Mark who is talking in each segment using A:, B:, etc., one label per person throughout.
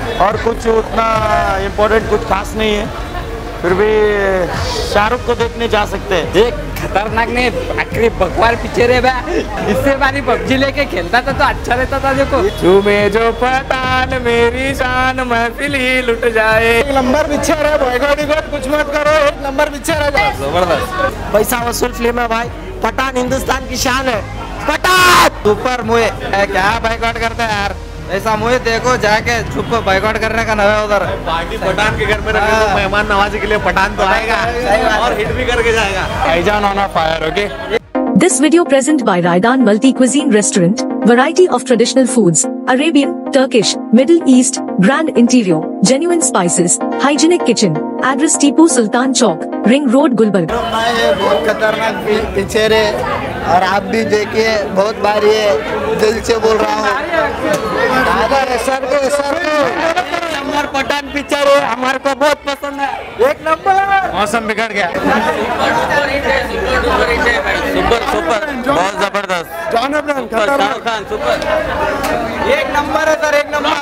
A: और कुछ उतना इम्पोर्टेंट कुछ खास नहीं है, फिर भी शाहरुख को देखने जा सकते हैं।
B: देख खतरनाक नहीं, आखिरी बकवार पिक्चर है बा। इससे बारी पबजी लेके खेलता था तो अच्छा रहता था। देखो चूमे जो पठान मेरी शान महफिल ही लुट जाए।
A: एक नंबर पिक्चर है, बॉयकॉट कुछ मत करो, एक नंबर पिक्चर है,
B: जबरदस्त
A: पैसा वसूल फिल्म है भाई। पठान हिंदुस्तान की शान है, पठान सुपर मूवी।
B: क्या बाइकआउट करता है यार, ऐसा मूवी देखो जाके चुप बाइकआउट करने का नया उधर।
C: पार्टी पठान के घर में रखे तो मेहमान नवाजी के लिए पठान तो आएगा और हिट भी करके जाएगा।
A: भाईजान on fire, okay.
D: This video present by Raidan Multi Cuisine Restaurant, variety of traditional foods, Arabian, Turkish, Middle East, grand interior, genuine spices, hygienic kitchen, address Tipu Sultan Chowk, Ring Road, Gulbarga।
E: बहुत खतरनाक picture है और आप भी देखिए, बहुत भारी है, दिल से बोल रहा हूँ।
B: नंबर पठान पिक्चर है, हमारे को बहुत पसंद है, एक नंबर।
A: मौसम बिगड़ गया,
B: सुपर सुपर बहुत जबरदस्त।
A: जॉन अब्राहम
B: शाहरुख खान सुपर, एक नंबर है सर, एक नंबर।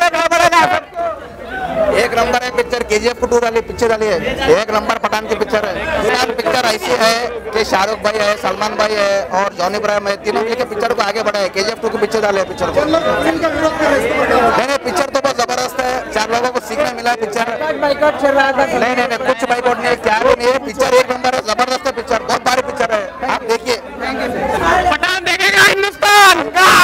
E: एक नंबर है पिक्चर। KGF 2 वाली पिक्चर वाली है, एक नंबर पठान की पिक्चर है। फिलहाल पिक्चर ऐसी है कि शाहरुख भाई है, सलमान भाई है और जॉन अब्राहम है, तीनों मिलकर पिक्चर को आगे बढ़ाए। KGF 2 की पिक्चर डाले पिक्चर को। नहीं, पिक्चर तो बहुत जबरदस्त है, 4 लोगों को सीखने मिला है पिक्चर।
B: बाइकआउट चल रहा था।
E: नहीं, कुछ बाइकआउट नहीं है, क्या भी नहीं है, पिक्चर एक नंबर है, जबरदस्त है पिक्चर, बहुत भारी पिक्चर है, आप देखिए।
B: पठान देखेगा हिंदुस्तान,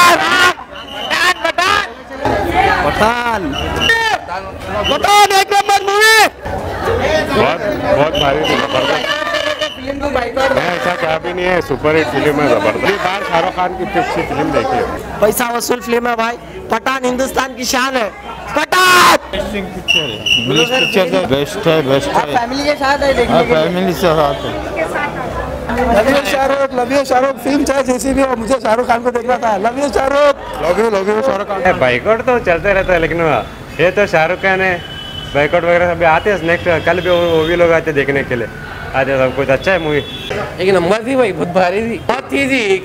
B: पठान पठान एक नंबर मूवी।
F: बहुत भारी जबरदस्त, ऐसा क्या भी नहीं है, सुपर हिट फिल्म है, जबरदस्त। बार शाहरुख खान की अच्छी फिल्म देखी है,
A: पैसा वसूल फिल्म है भाई। पठान हिंदुस्तान की शान है, पठान
F: पिक्चर है, बेस्ट है, बेस्ट है।
B: फैमिली के साथ है देखने के लिए।
F: फैमिली से साथ है।
A: लव यू शाहरुख फिल्म चाहे जैसी भी हो, मुझे शाहरुख खान को देखना था। Love you Shahrukh,
F: love you Shahrukh Khan.
G: Boycott तो चलते रहता है, लेकिन ये तो शाहरुख खान है, बाइकआउट वगैरह सब आते हैं। नेक्स्ट कल भी वो भी लोग आते देखने के लिए, आते सब कुछ। अच्छा है मूवी,
B: एक नंबर थी भाई, बहुत भारी थी, बहुत थी।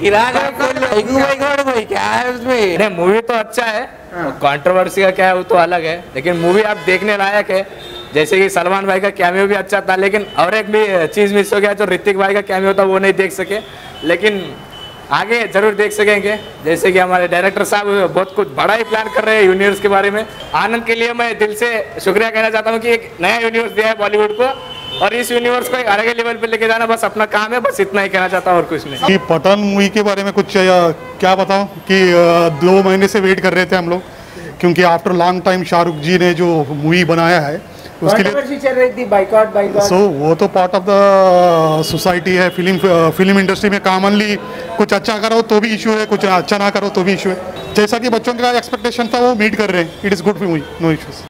B: क्या है उसमें?
H: नहीं, मूवी तो अच्छा है, कंट्रोवर्सी का क्या है वो तो अलग है, लेकिन मूवी आप देखने लायक है। जैसे कि सलमान भाई का कैमियो भी अच्छा था, लेकिन और एक भी चीज़ मिस हो गया, जो ऋतिक भाई का कैमियो था वो नहीं देख सके, लेकिन आगे जरूर देख सकेंगे। जैसे कि हमारे डायरेक्टर साहब बहुत कुछ बड़ा ही प्लान कर रहे हैं यूनिवर्स के बारे में। आनंद के लिए मैं दिल से शुक्रिया कहना चाहता हूँ कि एक नया यूनिवर्स दिया है बॉलीवुड को, और इस यूनिवर्स को एक अलग लेवल पे लेके जाना बस अपना काम है, बस इतना ही कहना चाहता हूँ और कुछ नहीं।
I: कि पठान मूवी के बारे में कुछ क्या बताऊं कि 2 महीने से वेट कर रहे थे हम लोग, क्योंकि after long time Shahrukh ji ने जो मूवी बनाया है उसके लिए
B: चल रही थी बाइकआउट।
I: सो वो तो पार्ट ऑफ द सोसाइटी है। फिल्म इंडस्ट्री में कॉमनली कुछ अच्छा करो तो भी इशू है, कुछ अच्छा ना करो तो भी इशू है। जैसा कि बच्चों का एक्सपेक्टेशन था वो मीट कर रहे हैं, it is good movie, no issues.